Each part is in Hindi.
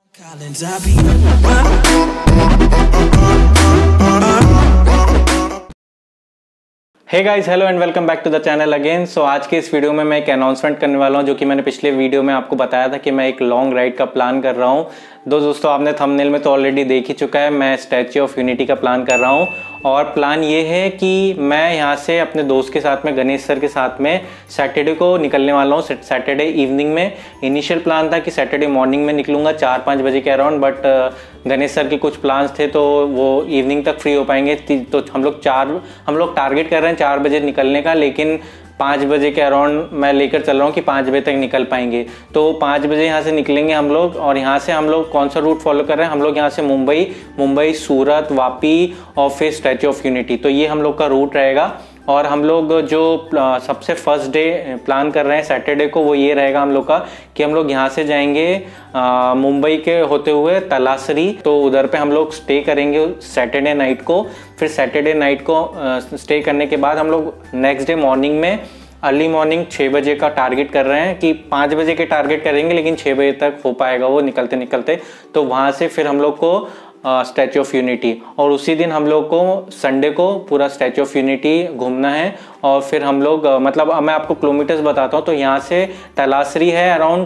Hey guys, hello and welcome back to the channel again. So आज के इस वीडियो में मैं एक अनाउंसमेंट करने वाला हूं, जो कि मैंने पिछले वीडियो में आपको बताया था कि मैं एक लॉन्ग राइड का प्लान कर रहा हूं। दोस्तों आपने थंबनेल में तो ऑलरेडी देख ही चुका है, मैं स्टैच्यू ऑफ यूनिटी का प्लान कर रहा हूं। और प्लान ये है कि मैं यहां से अपने दोस्त के साथ में, गणेश सर के साथ में, सैटरडे को निकलने वाला हूं। सैटरडे इवनिंग में इनिशियल प्लान था कि सैटरडे मॉर्निंग में निकलूंगा 4-5 बजे के अराउंड, बट गणेश सर के कुछ प्लान्स थे तो वो इवनिंग तक फ्री हो पाएंगे। तो हम लोग टारगेट कर रहे हैं 4 बजे निकलने का, लेकिन 5 बजे के अराउंड मैं लेकर चल रहा हूँ कि 5 बजे तक निकल पाएंगे। तो 5 बजे यहाँ से निकलेंगे हम लोग। और यहाँ से हम लोग कौन सा रूट फॉलो कर रहे हैं, हम लोग यहाँ से मुंबई, सूरत, वापी और फिर स्टैच्यू ऑफ यूनिटी, तो ये हम लोग का रूट रहेगा। और हम लोग जो सबसे फर्स्ट डे प्लान कर रहे हैं सैटरडे को, वो ये रहेगा हम लोग का कि हम लोग यहाँ से जाएंगे मुंबई के होते हुए तलासरी। तो उधर पे हम लोग स्टे करेंगे सैटरडे नाइट को। फिर सैटरडे नाइट को स्टे करने के बाद हम लोग नेक्स्ट डे मॉर्निंग में, अर्ली मॉर्निंग 6 बजे का टारगेट कर रहे हैं कि 5 बजे के टारगेट करेंगे, लेकिन 6 बजे तक हो पाएगा वो निकलते निकलते। तो वहाँ से फिर हम लोग को स्टैच्यू ऑफ यूनिटी, और उसी दिन हम लोग को संडे को पूरा स्टैच्यू ऑफ यूनिटी घूमना है। और फिर हम लोग मतलब मैं आपको किलोमीटर्स बताता हूँ। तो यहाँ से तलासरी है अराउंड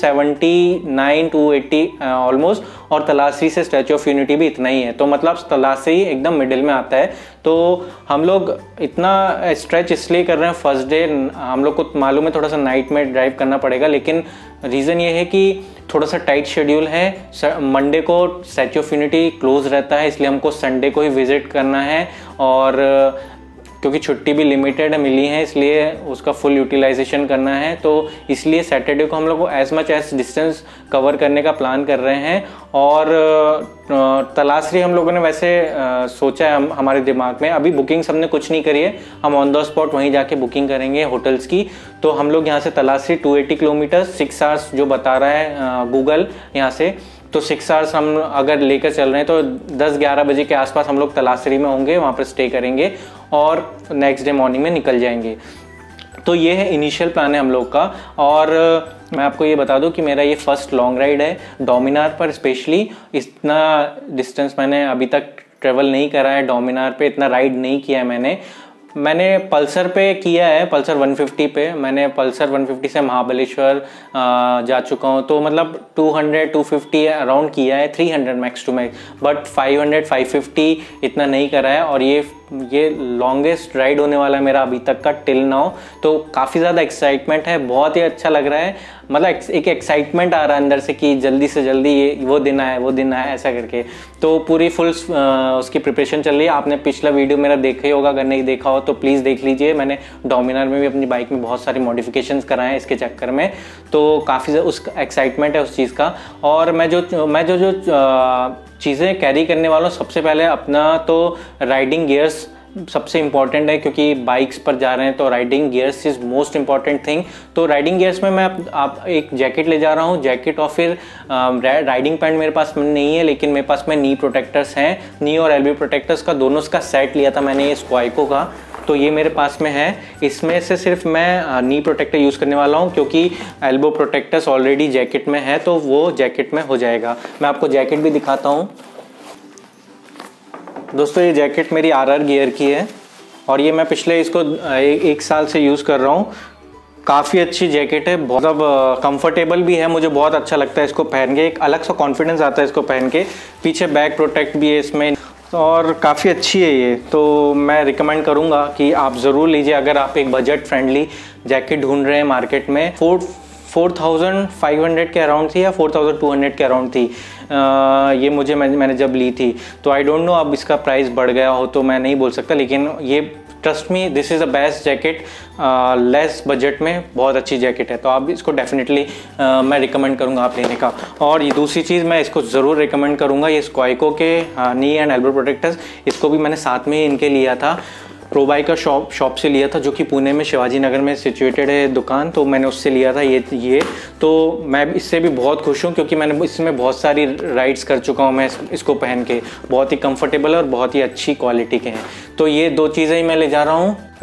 279-280 ऑलमोस्ट, और तलासरी से स्टैच्यू ऑफ यूनिटी भी इतना ही है। तो मतलब तलासरी एकदम मिडिल में आता है। तो हम लोग इतना स्ट्रेच इसलिए कर रहे हैं फर्स्ट डे, हम लोग को मालूम है थोड़ा सा नाइट में ड्राइव करना पड़ेगा, लेकिन रीज़न ये है कि थोड़ा सा टाइट शेड्यूल है। मंडे को स्टैच्यू ऑफ यूनिटी क्लोज रहता है, इसलिए हमको संडे को ही विजिट करना है। और क्योंकि छुट्टी भी लिमिटेड मिली है, इसलिए उसका फुल यूटिलाइजेशन करना है। तो इसलिए सैटरडे को हम लोग को as much as distance cover करने का प्लान कर रहे हैं। और तलासरी हम लोगों ने वैसे सोचा है हमारे दिमाग में, अभी बुकिंग हमने कुछ नहीं करी है, हम ऑन द स्पॉट वहीं जाके बुकिंग करेंगे होटल्स की। तो हम लोग यहाँ से तलासरी 280 किलोमीटर 6 आवर्स जो बता रहा है गूगल यहाँ से, तो 6 आवर्स हम अगर लेकर चल रहे हैं तो 10-11 बजे के आसपास हम लोग तलासरी में होंगे, वहाँ पर स्टे करेंगे और नेक्स्ट डे मॉर्निंग में निकल जाएंगे। तो ये है इनिशियल प्लान है हम लोग का। और मैं आपको ये बता दूं कि मेरा ये फर्स्ट लॉन्ग राइड है डोमिनार पर। स्पेशली इतना डिस्टेंस मैंने अभी तक ट्रेवल नहीं करा है, डोमिनार पे इतना राइड नहीं किया है मैंने पल्सर पे किया है, पल्सर 150 पे। मैंने पल्सर 150 से महाबलेश्वर जा चुका हूँ। तो मतलब 200-250 अराउंड किया है, 300 मैक्स टू मैक्स, बट 500-550 इतना नहीं करा है। और ये लॉन्गेस्ट राइड होने वाला है मेरा अभी तक का टिल नाउ। तो काफ़ी ज़्यादा एक्साइटमेंट है, बहुत ही अच्छा लग रहा है। मतलब एक एक्साइटमेंट आ रहा है अंदर से कि जल्दी से जल्दी ये वो दिन आए ऐसा करके। तो पूरी फुल उसकी प्रिपरेशन चल रही है। आपने पिछला वीडियो मेरा देखा ही होगा, अगर नहीं देखा हो तो प्लीज़ देख लीजिए। मैंने डोमिनार में भी अपनी बाइक में बहुत सारी मॉडिफिकेशंस कराए हैं इसके चक्कर में। तो काफ़ी उस एक्साइटमेंट है उस चीज़ का। और मैं जो चीज़ें कैरी करने वाला हूँ, सबसे पहले अपना तो राइडिंग गियर्स सबसे इम्पॉर्टेंट है, क्योंकि बाइक्स पर जा रहे हैं तो riding gears is most important thing. तो राइडिंग गियर्स में मैं आप एक जैकेट ले जा रहा हूँ, जैकेट और फिर राइडिंग पैंट मेरे पास नहीं है, लेकिन मेरे पास में नी प्रोटेक्टर्स हैं, नी और एल्बो प्रोटेक्टर्स का दोनों का सेट लिया था मैंने ये स्क्वाइको का। तो ये मेरे पास में है। इसमें से सिर्फ मैं नी प्रोटेक्टर यूज़ करने वाला हूँ, क्योंकि एल्बो प्रोटेक्टर्स ऑलरेडी जैकेट में है, तो वो जैकेट में हो जाएगा। मैं आपको जैकेट भी दिखाता हूँ। दोस्तों ये जैकेट मेरी RR गियर की है, और ये मैं पिछले इसको एक साल से यूज़ कर रहा हूँ। काफ़ी अच्छी जैकेट है, बहुत कंफर्टेबल भी है, मुझे बहुत अच्छा लगता है इसको पहन के। एक अलग सा कॉन्फिडेंस आता है इसको पहन के। पीछे बैक प्रोटेक्ट भी है इसमें, और काफ़ी अच्छी है ये। तो मैं रिकमेंड करूँगा कि आप ज़रूर लीजिए अगर आप एक बजट फ्रेंडली जैकेट ढूंढ रहे हैं मार्केट में। 4500 के अराउंड थी या 4200 के अराउंड थी ये मैंने जब ली थी। तो आई डोंट नो अब इसका प्राइस बढ़ गया हो तो मैं नहीं बोल सकता, लेकिन ये trust me this is a best jacket. Less budget में बहुत अच्छी जैकेट है, तो आप इसको डेफिनेटली मैं रिकमेंड करूँगा आप लेने का। और ये दूसरी चीज़ मैं इसको ज़रूर रिकमेंड करूँगा, ये स्क्वाइको के नी एंड एल्बो प्रोटेक्टर्स, इसको भी मैंने साथ में ही इनके लिया था। प्रोबाई का शॉप से लिया था, जो कि पुणे में शिवाजी नगर में सिचुएटेड है दुकान। तो मैंने उससे लिया था ये तो मैं इससे भी बहुत खुश हूँ, क्योंकि मैंने इसमें बहुत सारी राइड्स कर चुका हूँ मैं इसको पहन के। बहुत ही कंफर्टेबल और बहुत ही अच्छी क्वालिटी के हैं। तो ये 2 चीज़ें ही मैं ले जा रहा हूँ।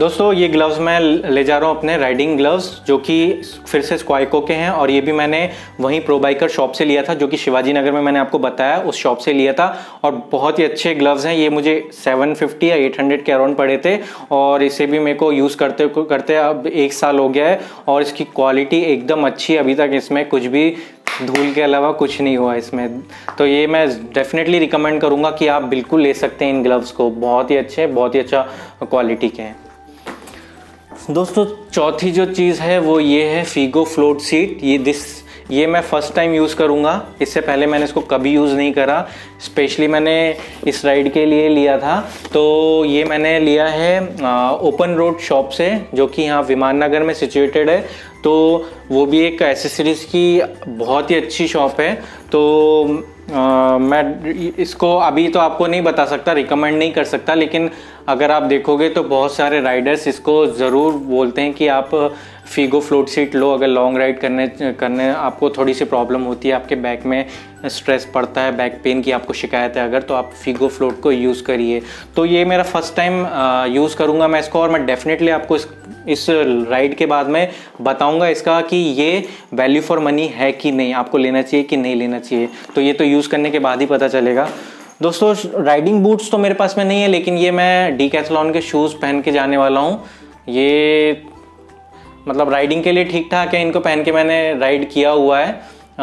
दोस्तों ये ग्लव्स मैं ले जा रहा हूँ अपने राइडिंग ग्लव्स, जो कि फिर से स्क्वाइको के हैं, और ये भी मैंने वहीं प्रो बाइकर शॉप से लिया था, जो कि शिवाजी नगर में मैंने आपको बताया उस शॉप से लिया था। और बहुत ही अच्छे ग्लव्स हैं ये, मुझे 750 या 800 के अराउंड पड़े थे, और इसे भी मेरे को यूज़ करते करते अब 1 साल हो गया है, और इसकी क्वालिटी एकदम अच्छी, अभी तक इसमें कुछ भी धूल के अलावा कुछ नहीं हुआ इसमें। तो ये मैं डेफिनेटली रिकमेंड करूँगा कि आप बिल्कुल ले सकते हैं इन ग्लव्स को, बहुत ही अच्छे, बहुत ही अच्छा क्वालिटी के हैं। दोस्तों चौथी जो चीज़ है वो ये है फीगो फ्लोट सीट। ये मैं फ़र्स्ट टाइम यूज़ करूँगा, इससे पहले मैंने इसको कभी यूज़ नहीं करा। स्पेशली मैंने इस राइड के लिए लिया था, तो ये मैंने लिया है ओपन रोड शॉप से, जो कि यहाँ विमान नगर में सिचुएटेड है। तो वो भी एक एसेसरीज़ की बहुत ही अच्छी शॉप है। तो मैं इसको अभी तो आपको नहीं बता सकता, रिकमेंड नहीं कर सकता, लेकिन अगर आप देखोगे तो बहुत सारे राइडर्स इसको ज़रूर बोलते हैं कि आप फीगो फ्लोट सीट लो। अगर लॉन्ग राइड करने आपको थोड़ी सी प्रॉब्लम होती है, आपके बैक में स्ट्रेस पड़ता है, बैक पेन की आपको शिकायत है अगर, तो आप फीगो फ्लोट को यूज़ करिए। तो ये मेरा फर्स्ट टाइम यूज़ करूँगा मैं इसको, और मैं डेफिनेटली आपको इस राइड के बाद में बताऊंगा इसका कि ये वैल्यू फॉर मनी है कि नहीं, आपको लेना चाहिए कि नहीं लेना चाहिए। तो ये तो यूज़ करने के बाद ही पता चलेगा। दोस्तों राइडिंग बूट्स तो मेरे पास में नहीं है, लेकिन ये मैं डीकैथलॉन के शूज़ पहन के जाने वाला हूँ। ये मतलब राइडिंग के लिए ठीक ठाक है, इनको पहन के मैंने राइड किया हुआ है,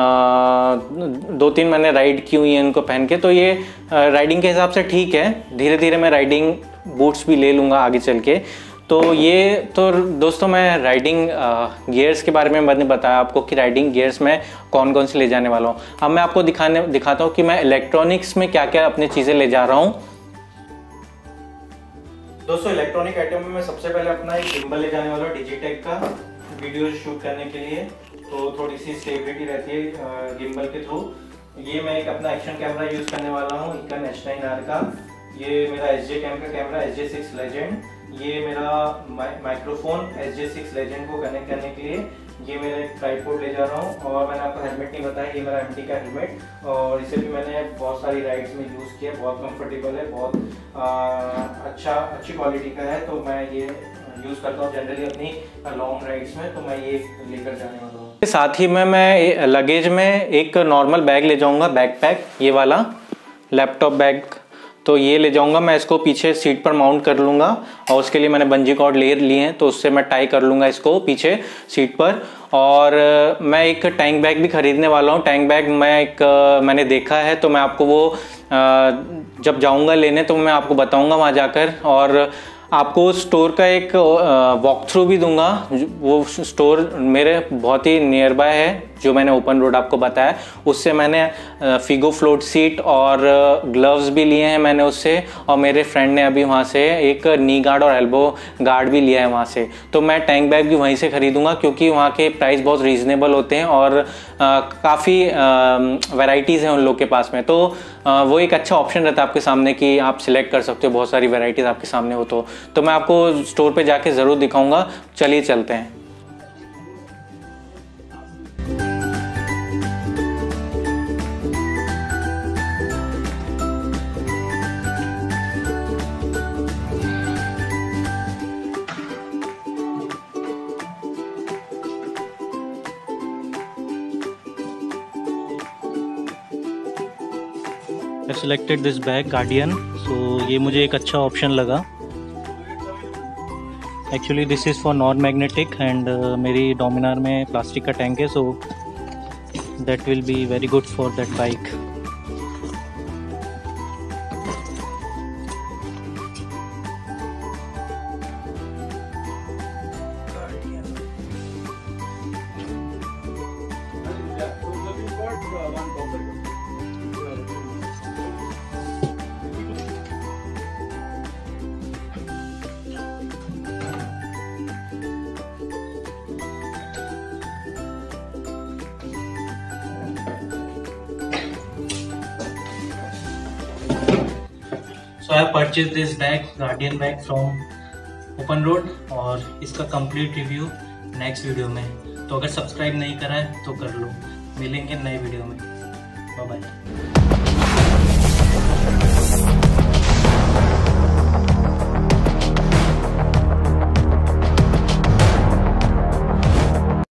2-3 मैंने राइड की हुई है इनको पहन के। तो ये राइडिंग के हिसाब से ठीक है। धीरे धीरे मैं राइडिंग बूट्स भी ले लूँगा आगे चल के। तो ये तो दोस्तों मैं राइडिंग गियर्स के बारे में मैंने बताया आपको कि राइडिंग गियर्स में कौन कौन से ले जाने वाला हूँ। अब मैं आपको दिखाता हूँ कि मैं इलेक्ट्रॉनिक्स में क्या क्या अपनी चीज़ें ले जा रहा हूँ। दोस्तों इलेक्ट्रॉनिक आइटम में मैं सबसे पहले अपना एक गिम्बल ले जाने वाला हूँ डिजिटेक का, वीडियो शूट करने के लिए। तो थोड़ी सी स्टेबिलिटी रहती है गिम्बल के थ्रू। ये मैं एक अपना एक्शन कैमरा यूज़ करने वाला हूँ Nikon H9R का। ये मेरा SJ कैम का कैमरा SJ6 लेजेंड। ये मेरा माइक्रोफोन SJ6 लेजेंड को कनेक्ट करने के लिए ये मेरा एक ट्राइपॉड ले जा रहा हूँ। और मैंने आपको हेलमेट नहीं बताया, ये मेरा MT का हेलमेट, और इसे भी मैंने बहुत सारी राइड्स में यूज़ किया। बहुत कंफर्टेबल है, बहुत अच्छी क्वालिटी का है। तो मैं ये यूज़ करता हूँ जनरली अपनी लॉन्ग राइड्स में, तो मैं ये लेकर जाने वाला हूँ। साथ ही में मैं लगेज में एक नॉर्मल बैग ले जाऊँगा, बैकपैक, ये वाला लैपटॉप बैग। तो ये ले जाऊंगा मैं, इसको पीछे सीट पर माउंट कर लूँगा, और उसके लिए मैंने बंजी कॉर्ड ले लिए हैं, तो उससे मैं टाई कर लूँगा इसको पीछे सीट पर। और मैं एक टैंक बैग भी ख़रीदने वाला हूँ। टैंक बैग मैंने देखा है, तो मैं आपको वो जब जाऊँगा लेने तो मैं आपको बताऊँगा वहाँ जाकर, और आपको स्टोर का एक वॉक थ्रू भी दूंगा। वो स्टोर मेरे बहुत ही नियर बाय है, जो मैंने ओपन रोड आपको बताया। उससे मैंने फीगो फ्लोट सीट और ग्लव्स भी लिए हैं मैंने उससे, और मेरे फ्रेंड ने अभी वहाँ से एक नी गार्ड और एल्बो गार्ड भी लिया है वहाँ से। तो मैं टैंक बैग भी वहीं से ख़रीदूँगा, क्योंकि वहाँ के प्राइस बहुत रीज़नेबल होते हैं, और काफ़ी वैराइटीज़ हैं उन लोग के पास में। तो वो एक अच्छा ऑप्शन रहता है आपके सामने कि आप सिलेक्ट कर सकते हो, बहुत सारी वैराइटीज़ आपके सामने हो। तो मैं आपको स्टोर पे जाके ज़रूर दिखाऊंगा। चलिए चलते हैं। I selected this bag Guardian, so ये मुझे एक अच्छा ऑप्शन लगा। Actually this is for non magnetic, and मेरी डोमिनार में प्लास्टिक का टैंक है, so that will be very good for that bike. So I have purchased this bag, Guardian bag from open road, और इसका कंप्लीट रिव्यू नेक्स्ट वीडियो में। तो अगर सब्सक्राइब नहीं करा है तो कर लो। मिलेंगे नए वीडियो में। Bye bye.